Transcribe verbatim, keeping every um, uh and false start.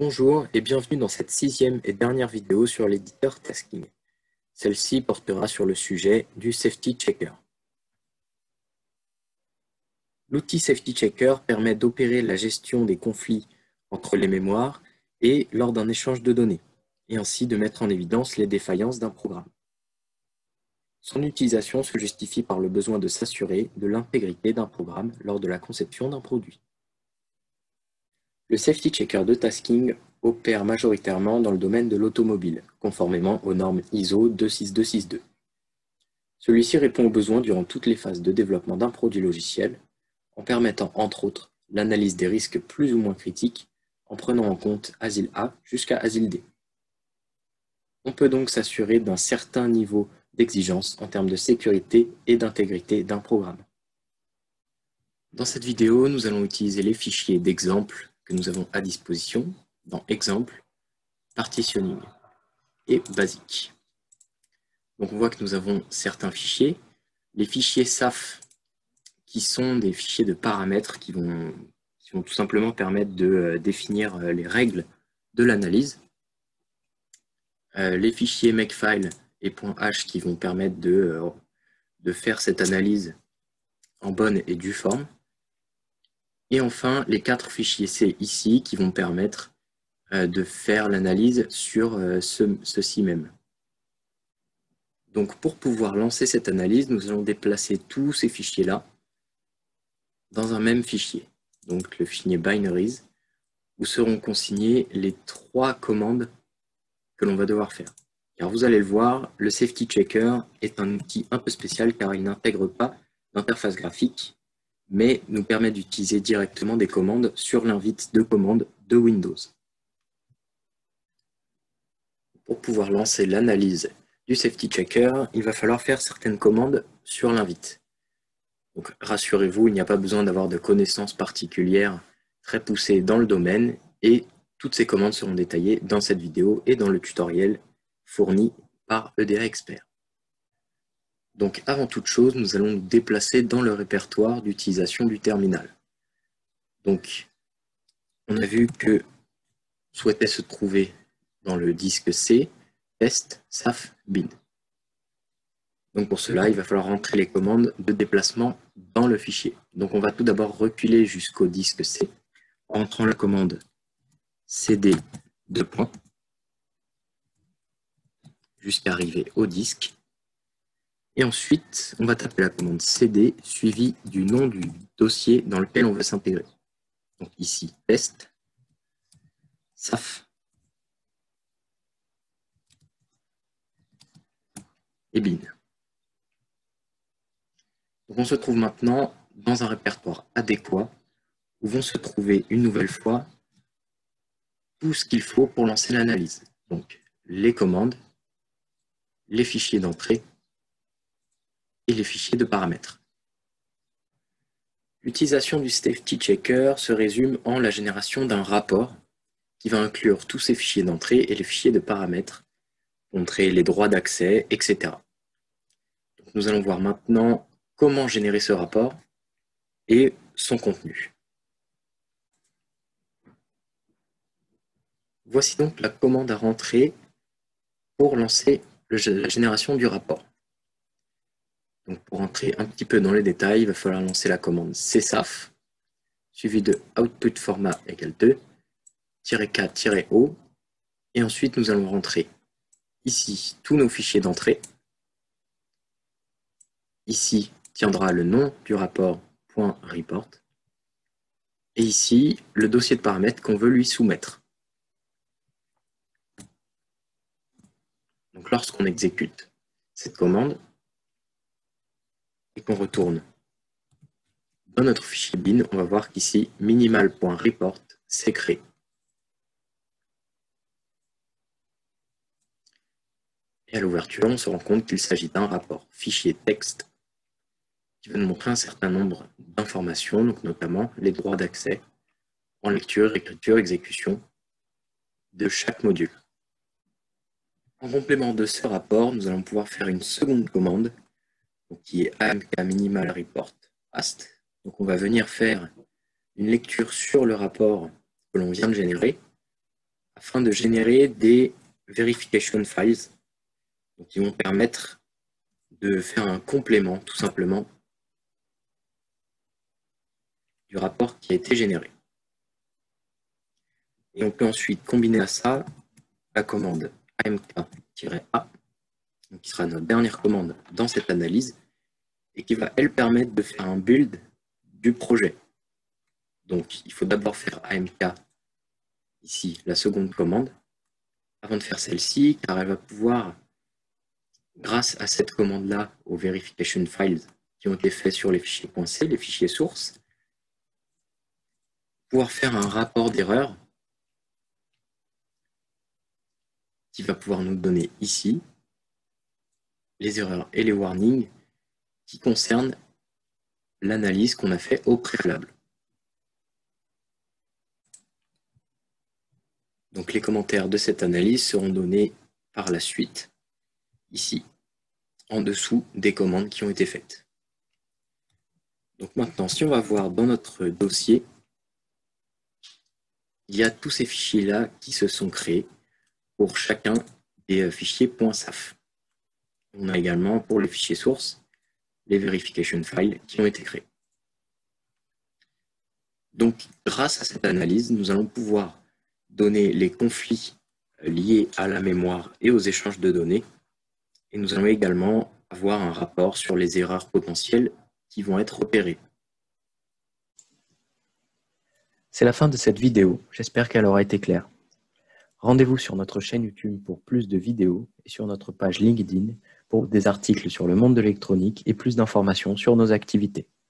Bonjour et bienvenue dans cette sixième et dernière vidéo sur l'éditeur Tasking. Celle-ci portera sur le sujet du Safety Checker. L'outil Safety Checker permet d'opérer la gestion des conflits entre les mémoires et lors d'un échange de données, et ainsi de mettre en évidence les défaillances d'un programme. Son utilisation se justifie par le besoin de s'assurer de l'intégrité d'un programme lors de la conception d'un produit. Le Safety Checker de Tasking opère majoritairement dans le domaine de l'automobile, conformément aux normes I S O deux six deux six deux. Celui-ci répond aux besoins durant toutes les phases de développement d'un produit logiciel, en permettant entre autres l'analyse des risques plus ou moins critiques, en prenant en compte asile A jusqu'à asile D. On peut donc s'assurer d'un certain niveau d'exigence en termes de sécurité et d'intégrité d'un programme. Dans cette vidéo, nous allons utiliser les fichiers d'exemple que nous avons à disposition dans Exemple, Partitioning et Basique. Donc on voit que nous avons certains fichiers. Les fichiers S A F qui sont des fichiers de paramètres qui vont, qui vont tout simplement permettre de euh, définir euh, les règles de l'analyse. Euh, les fichiers Makefile et .h qui vont permettre de, euh, de faire cette analyse en bonne et due forme. Et enfin, les quatre fichiers C ici qui vont permettre euh, de faire l'analyse sur euh, ce, ceci même. Donc pour pouvoir lancer cette analyse, nous allons déplacer tous ces fichiers-là dans un même fichier, donc le fichier binaries, où seront consignées les trois commandes que l'on va devoir faire. Car vous allez le voir, le Safety Checker est un outil un peu spécial car il n'intègre pas d'interface graphique, mais nous permet d'utiliser directement des commandes sur l'invite de commande de Windows. Pour pouvoir lancer l'analyse du Safety Checker, il va falloir faire certaines commandes sur l'invite. Donc rassurez-vous, il n'y a pas besoin d'avoir de connaissances particulières très poussées dans le domaine et toutes ces commandes seront détaillées dans cette vidéo et dans le tutoriel fourni par E D A Expert. Donc avant toute chose, nous allons nous déplacer dans le répertoire d'utilisation du terminal. Donc on a vu que souhaitait se trouver dans le disque C, test, saf, bin. Donc pour cela, il va falloir rentrer les commandes de déplacement dans le fichier. Donc on va tout d'abord reculer jusqu'au disque C, en rentrant la commande cd deux points, jusqu'à arriver au disque. Et ensuite, on va taper la commande cd suivie du nom du dossier dans lequel on veut s'intégrer. Donc ici, test, saf, et bin. Donc on se trouve maintenant dans un répertoire adéquat où vont se trouver une nouvelle fois tout ce qu'il faut pour lancer l'analyse. Donc les commandes, les fichiers d'entrée et les fichiers de paramètres. L'utilisation du Safety Checker se résume en la génération d'un rapport qui va inclure tous ces fichiers d'entrée et les fichiers de paramètres, montrer les droits d'accès, et cetera. Donc nous allons voir maintenant comment générer ce rapport et son contenu. Voici donc la commande à rentrer pour lancer la génération du rapport. Donc pour entrer un petit peu dans les détails, il va falloir lancer la commande csaf, suivie de output format égale deux, -k -o, et ensuite nous allons rentrer ici tous nos fichiers d'entrée. Ici tiendra le nom du rapport .report, et ici le dossier de paramètres qu'on veut lui soumettre. Donc lorsqu'on exécute cette commande et qu'on retourne dans notre fichier bin, on va voir qu'ici minimal.report s'est créé. Et à l'ouverture, on se rend compte qu'il s'agit d'un rapport fichier texte qui va nous montrer un certain nombre d'informations, donc notamment les droits d'accès en lecture, écriture, exécution de chaque module. En complément de ce rapport, nous allons pouvoir faire une seconde commande donc qui est amk minimal report past. Donc on va venir faire une lecture sur le rapport que l'on vient de générer afin de générer des verification files donc, qui vont permettre de faire un complément, tout simplement, du rapport qui a été généré. Et on peut ensuite combiner à ça la commande A M K-A, qui sera notre dernière commande dans cette analyse, et qui va, elle, permettre de faire un build du projet. Donc, il faut d'abord faire A M K, ici, la seconde commande, avant de faire celle-ci, car elle va pouvoir, grâce à cette commande-là, aux verification files qui ont été faits sur les fichiers .c, les fichiers sources, pouvoir faire un rapport d'erreur qui va pouvoir nous donner ici les erreurs et les warnings qui concernent l'analyse qu'on a fait au préalable. Donc les commentaires de cette analyse seront donnés par la suite, ici, en dessous des commandes qui ont été faites. Donc maintenant, si on va voir dans notre dossier, il y a tous ces fichiers-là qui se sont créés pour chacun des fichiers .saf. On a également pour les fichiers sources, les verification files qui ont été créés. Donc, grâce à cette analyse, nous allons pouvoir donner les conflits liés à la mémoire et aux échanges de données. Et nous allons également avoir un rapport sur les erreurs potentielles qui vont être opérées. C'est la fin de cette vidéo, j'espère qu'elle aura été claire. Rendez-vous sur notre chaîne YouTube pour plus de vidéos et sur notre page LinkedIn pour des articles sur le monde de l'électronique et plus d'informations sur nos activités.